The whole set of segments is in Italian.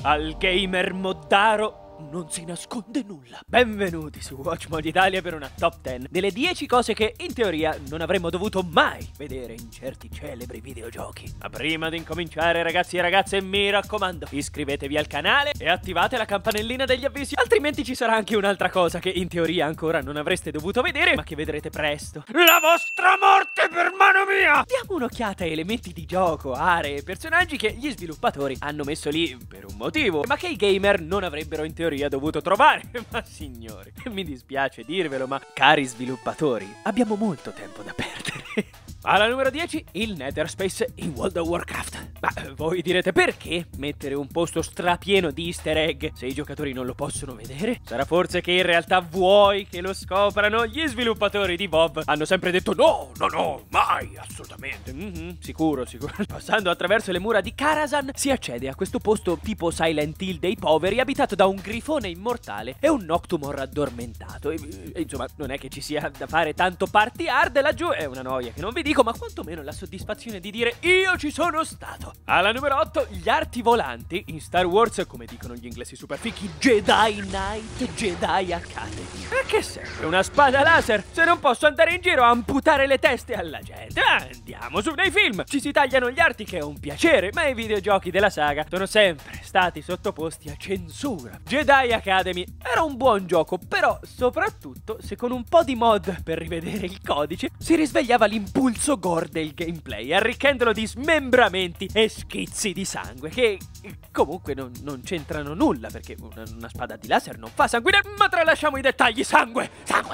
Al gamer moddaro non si nasconde nulla. Benvenuti su WatchMod Italia per una top 10 delle 10 cose che in teoria non avremmo dovuto mai vedere in certi celebri videogiochi. Ma prima di incominciare, ragazzi e ragazze, mi raccomando, iscrivetevi al canale e attivate la campanellina degli avvisi, altrimenti ci sarà anche un'altra cosa che in teoria ancora non avreste dovuto vedere, ma che vedrete presto: la vostra morte per mano mia! Diamo un'occhiata a elementi di gioco, aree e personaggi che gli sviluppatori hanno messo lì per un motivo, ma che i gamer non avrebbero in teoria dovuto trovare. Ma signori, mi dispiace dirvelo, ma cari sviluppatori, abbiamo molto tempo da perdere. Alla numero 10, il Nether Space in World of Warcraft. Ma voi direte, perché mettere un posto strapieno di easter egg se i giocatori non lo possono vedere? Sarà forse che in realtà vuoi che lo scoprano? Gli sviluppatori di WoW hanno sempre detto no, mai, assolutamente. Sicuro. Passando attraverso le mura di Karazhan si accede a questo posto tipo Silent Hill dei poveri, abitato da un grifone immortale e un Noctumor addormentato. Insomma, non è che ci sia da fare tanto party hard laggiù, è una noia che non vi dico, ma quantomeno la soddisfazione di dire io ci sono stato. Alla numero 8, gli arti volanti in Star Wars, come dicono gli inglesi super fichi, Jedi Knight, Jedi Academy. A che serve una spada laser se non posso andare in giro a amputare le teste alla gente? Andiamo su nei film, ci si tagliano gli arti, che è un piacere, ma i videogiochi della saga sono sempre stati sottoposti a censura. Jedi Academy era un buon gioco, però soprattutto se con un po' di mod per rivedere il codice si risvegliava l'impulso gore del gameplay, arricchendolo di smembramenti e schizzi di sangue che comunque non c'entrano nulla, perché una spada di laser non fa sanguinare. Ma tralasciamo i dettagli. Sangue!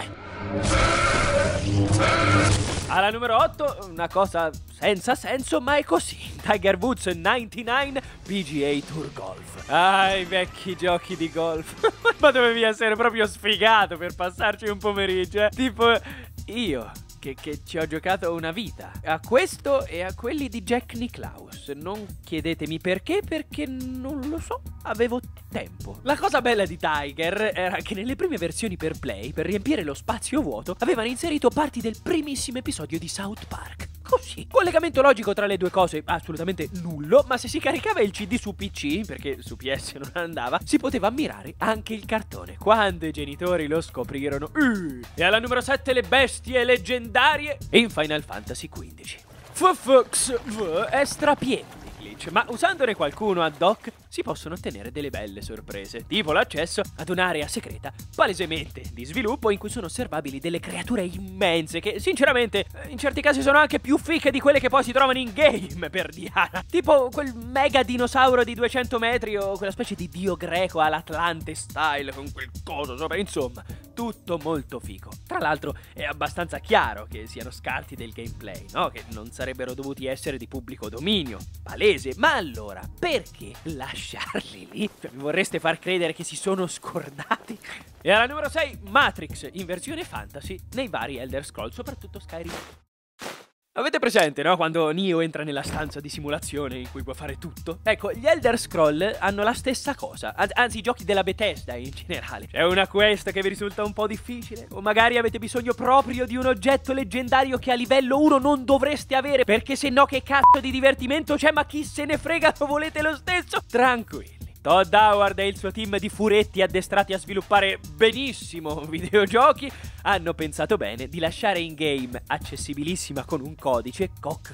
Alla numero 8, una cosa senza senso, ma è così: Tiger Woods 99 PGA Tour Golf. I vecchi giochi di golf. Ma dovevi essere proprio sfigato per passarci un pomeriggio, tipo io che ci ho giocato una vita a questo e a quelli di Jack Nicklaus. Non chiedetemi perché non lo so, avevo tempo. La cosa bella di Tiger era che nelle prime versioni per Play, per riempire lo spazio vuoto, avevano inserito parti del primissimo episodio di South Park. Così, collegamento logico tra le due cose assolutamente nullo, ma se si caricava il CD su PC, perché su PS non andava, si poteva ammirare anche il cartone. Quando i genitori lo scoprirono. E alla numero 7, le bestie leggendarie in Final Fantasy XV. FFXV è strapieno di glitch, ma usandone qualcuno ad hoc si possono ottenere delle belle sorprese, tipo l'accesso ad un'area segreta palesemente di sviluppo in cui sono osservabili delle creature immense che sinceramente in certi casi sono anche più fiche di quelle che poi si trovano in game per Diana, tipo quel mega dinosauro di 200 metri o quella specie di dio greco all'Atlante style con quel coso sopra. Insomma, tutto molto figo. Tra l'altro è abbastanza chiaro che siano scarti del gameplay, no? Che non sarebbero dovuti essere di pubblico dominio, palese. Ma allora, perché lasciarli lì? Mi vorreste far credere che si sono scordati? E alla numero 6, Matrix in versione fantasy nei vari Elder Scrolls, soprattutto Skyrim. Avete presente, no? Quando Neo entra nella stanza di simulazione in cui può fare tutto? Ecco, gli Elder Scroll hanno la stessa cosa, anzi i giochi della Bethesda in generale. C'è una quest che vi risulta un po' difficile? O magari avete bisogno proprio di un oggetto leggendario che a livello 1 non dovreste avere, perché se no che cazzo di divertimento c'è? Ma chi se ne frega, lo volete lo stesso? Tranquilli. Todd Howard e il suo team di furetti addestrati a sviluppare benissimo videogiochi hanno pensato bene di lasciare in game, accessibilissima con un codice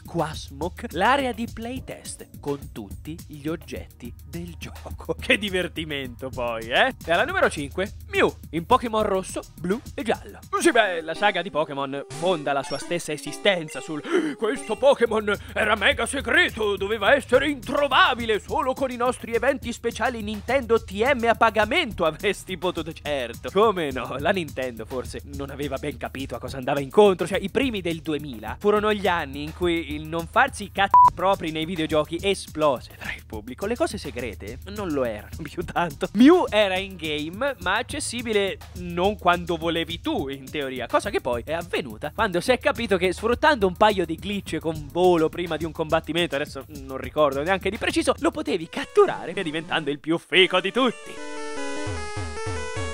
COC l'area di playtest con tutti gli oggetti del gioco. Che divertimento poi, eh? E alla numero 5, Mew in Pokémon rosso, blu e giallo. Sì, beh, la saga di Pokémon fonda la sua stessa esistenza sul questo Pokémon era mega segreto, doveva essere introvabile, solo con i nostri eventi speciali Nintendo TM a pagamento avresti potuto. Certo, come no, la Nintendo forse non aveva ben capito a cosa andava incontro. Cioè, i primi del 2000 furono gli anni in cui il non farsi i cazzi propri nei videogiochi esplose tra il pubblico. Le cose segrete non lo erano più tanto. Mew era in game, ma accessibile non quando volevi tu, in teoria, cosa che poi è avvenuta quando si è capito che sfruttando un paio di glitch con volo prima di un combattimento, adesso non ricordo neanche di preciso, lo potevi catturare e diventando il più fico di tutti.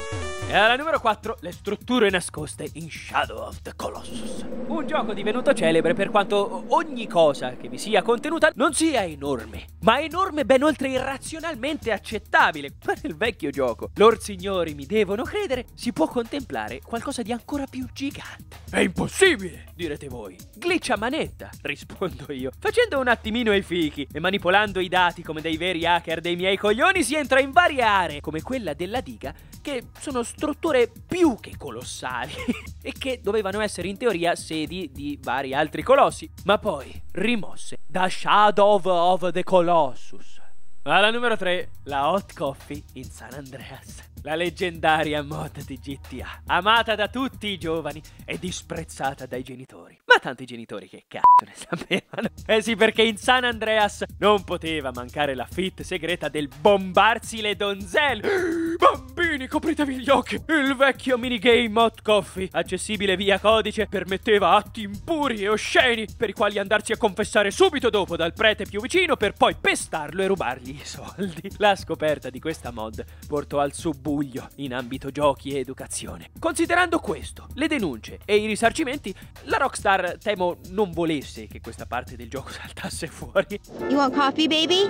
E alla numero 4, le strutture nascoste in Shadow of the Colossus. Un gioco divenuto celebre per quanto ogni cosa che vi sia contenuta non sia enorme, ma enorme ben oltre il razionalmente accettabile. Ma nel vecchio gioco, lor signori mi devono credere, si può contemplare qualcosa di ancora più gigante. È impossibile, direte voi. Glitch a manetta, rispondo io. Facendo un attimino i fichi e manipolando i dati come dei veri hacker dei miei coglioni, si entra in varie aree, come quella della diga, che sono strutture più che colossali e che dovevano essere in teoria sedi di vari altri colossi, ma poi rimosse da Shadow of the Colossus. Alla numero 3, la Hot Coffee in San Andreas. La leggendaria mod di GTA, amata da tutti i giovani e disprezzata dai genitori. Ma tanti genitori che cazzo ne sapevano? Eh sì, perché in San Andreas non poteva mancare la feat segreta del bombarsi le donzelle. Bambini, copritevi gli occhi! Il vecchio minigame Hot Coffee, accessibile via codice, permetteva atti impuri e osceni per i quali andarsi a confessare subito dopo dal prete più vicino per poi pestarlo e rubargli i soldi. La scoperta di questa mod portò al subbuglio in ambito giochi e educazione. Considerando questo, le denunce e i risarcimenti, la Rockstar temo non volesse che questa parte del gioco saltasse fuori. You want coffee, baby?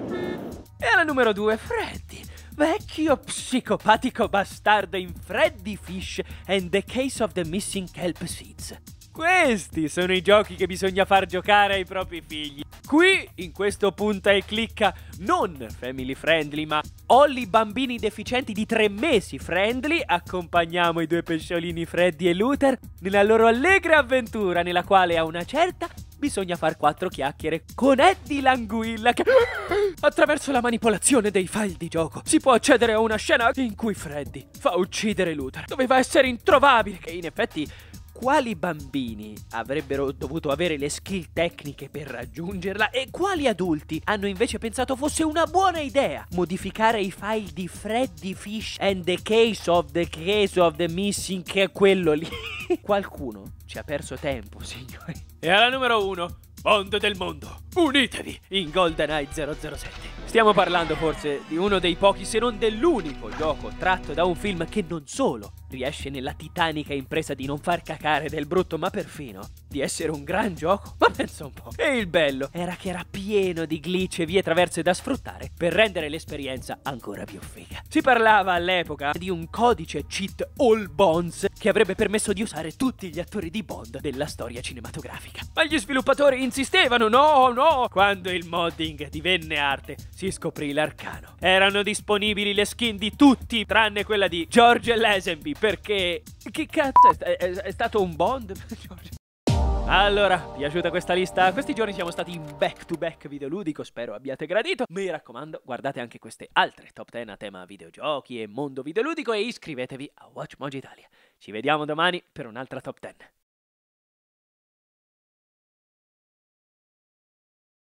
E alla numero 2, Freddy, vecchio psicopatico bastardo in Freddy Fish and the Case of the Missing Kelp Seeds. Questi sono i giochi che bisogna far giocare ai propri figli. Qui, in questo punta e clicca non family friendly, ma only bambini deficienti di 3 mesi friendly, accompagniamo i due pesciolini Freddy e Luther nella loro allegra avventura, nella quale a una certa bisogna far 4 chiacchiere con Eddie Languilla che attraverso la manipolazione dei file di gioco si può accedere a una scena in cui Freddy fa uccidere Luther. Doveva essere introvabile, che in effetti quali bambini avrebbero dovuto avere le skill tecniche per raggiungerla e quali adulti hanno invece pensato fosse una buona idea modificare i file di Freddy Fish and the Case of the Missing, che è quello lì. Qualcuno ci ha perso tempo, signori. E alla numero 1, Bond del mondo, unitevi in GoldenEye 007. Stiamo parlando forse di uno dei pochi, se non dell'unico gioco tratto da un film che non solo riesce nella titanica impresa di non far cacare del brutto, ma perfino di essere un gran gioco. Ma pensa un po'. E il bello era che era pieno di glitch e vie traverse da sfruttare per rendere l'esperienza ancora più figa. Si parlava all'epoca di un codice cheat all bonds che avrebbe permesso di usare tutti gli attori di Bond della storia cinematografica. Ma gli sviluppatori insistevano, no! Quando il modding divenne arte, si scoprì l'arcano. Erano disponibili le skin di tutti, tranne quella di George Lazenby, perché... Che cazzo è stato un Bond? Allora, piaciuta questa lista? Questi giorni siamo stati in back to back videoludico, spero abbiate gradito. Mi raccomando, guardate anche queste altre top 10 a tema videogiochi e mondo videoludico e iscrivetevi a WatchMojo Italia. Ci vediamo domani per un'altra top 10.